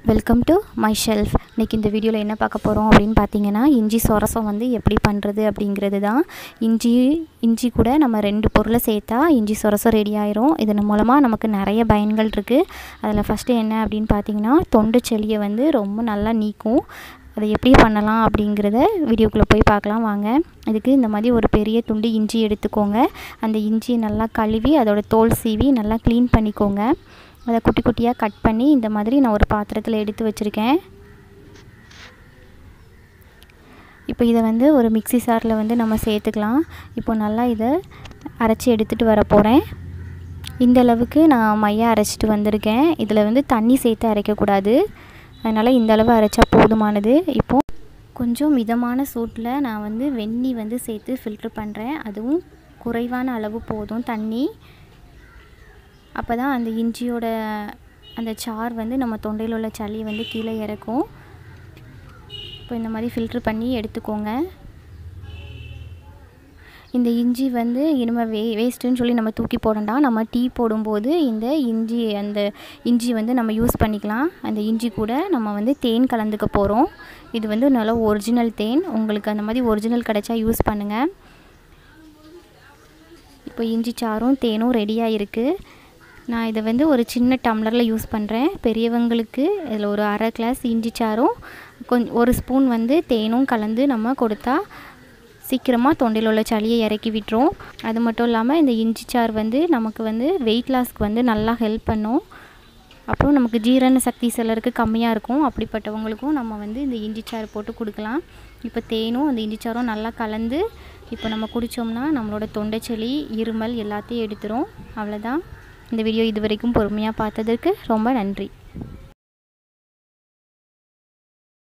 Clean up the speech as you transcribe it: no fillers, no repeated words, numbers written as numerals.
Welcome to my shelf. இன்றைக்கி இந்த வீடியோவில் என்ன பார்க்க போகிறோம் அப்படின்னு பார்த்தீங்கன்னா, இஞ்சி சொரசம் வந்து எப்படி பண்ணுறது அப்படிங்கிறது தான். இஞ்சி கூட நம்ம 2 பொருளை சேர்த்தா இஞ்சி சொரசம் ரெடி ஆயிரும். இதன் மூலமாக நமக்கு நிறைய பயன்கள் இருக்குது. அதில் ஃபஸ்ட்டு என்ன அப்படின்னு பார்த்தீங்கன்னா, தொண்டை சளியை வந்து ரொம்ப நல்லா நீக்கும். அதை எப்படி பண்ணலாம் அப்படிங்கிறத வீடியோக்குள்ளே போய் பார்க்கலாம் வாங்க. இதுக்கு இந்த மாதிரி ஒரு பெரிய துண்டு இஞ்சி எடுத்துக்கோங்க. அந்த இஞ்சியை நல்லா கழுவி அதோட தோல் சீவி நல்லா க்ளீன் பண்ணிக்கோங்க. அதை குட்டி குட்டியாக கட் பண்ணி இந்த மாதிரி நான் ஒரு பாத்திரத்தில் எடுத்து வச்சுருக்கேன். இப்போ இதை வந்து ஒரு மிக்ஸி ஜாரில் வந்து நம்ம சேர்த்துக்கலாம். இப்போ நல்லா இதை அரைச்சி எடுத்துகிட்டு வர போகிறேன். இந்த அளவுக்கு நான் மையாக அரைச்சிட்டு வந்திருக்கேன். இதில் வந்து தண்ணி சேர்த்து அரைக்கக்கூடாது, அதனால் இந்த அளவு அரைச்சா போதுமானது. இப்போது கொஞ்சம் மிதமான சூட்டில் நான் வந்து வெந்நீர் வந்து சேர்த்து ஃபில்ட்ரு பண்ணுறேன். அதுவும் குறைவான அளவு போதும் தண்ணி. அப்போ தான் அந்த இஞ்சியோட அந்த சார் வந்து நம்ம தொண்டையில் உள்ள சளியை வந்து கீழே இறக்கும். இப்போ இந்த மாதிரி ஃபில்ட்ரு பண்ணி எடுத்துக்கோங்க. இந்த இஞ்சி வந்து இனிமேல் வேஸ்ட்டுன்னு சொல்லி நம்ம தூக்கி போடண்டா. நம்ம டீ போடும்போது இந்த இஞ்சி வந்து நம்ம யூஸ் பண்ணிக்கலாம். அந்த இஞ்சி கூட நம்ம வந்து தேன் கலந்துக்க போகிறோம். இது வந்து நல்ல ஒரிஜினல் தேன். உங்களுக்கு அந்த மாதிரி ஒரிஜினல் கிடைச்சா யூஸ் பண்ணுங்கள். இப்போ இஞ்சி சாரும் தேனும் ரெடியாக இருக்குது. நான் இதை வந்து ஒரு சின்ன டம்ளரில் யூஸ் பண்ணுறேன். பெரியவங்களுக்கு இதில் ஒரு அரை கிளாஸ் இஞ்சி சாரும் ஒரு ஸ்பூன் வந்து தேனும் கலந்து நம்ம கொடுத்தா சீக்கிரமாக தொண்டையில் உள்ள சளியை இறக்கி விட்டுரும். அது மட்டும் இல்லாமல் இந்த இஞ்சி சாறு வந்து நமக்கு வந்து வெயிட் லாஸ்க்கு வந்து நல்லா ஹெல்ப் பண்ணும். அப்புறம் நமக்கு ஜீரண சக்தி சிலருக்கு கம்மியாக இருக்கும். அப்படிப்பட்டவங்களுக்கும் நம்ம வந்து இந்த இஞ்சி சாறு போட்டு கொடுக்கலாம். இப்போ தேனும் அந்த இஞ்சி சாறும் நல்லா கலந்து இப்போ நம்ம குடித்தோம்னா நம்மளோட தொண்டை சளி, இருமல் எல்லாத்தையும் எடுத்துரும். அவ்வளோதான். இந்த வீடியோ இது வரைக்கும் பொறுமையாக பார்த்ததற்கு ரொம்ப நன்றி.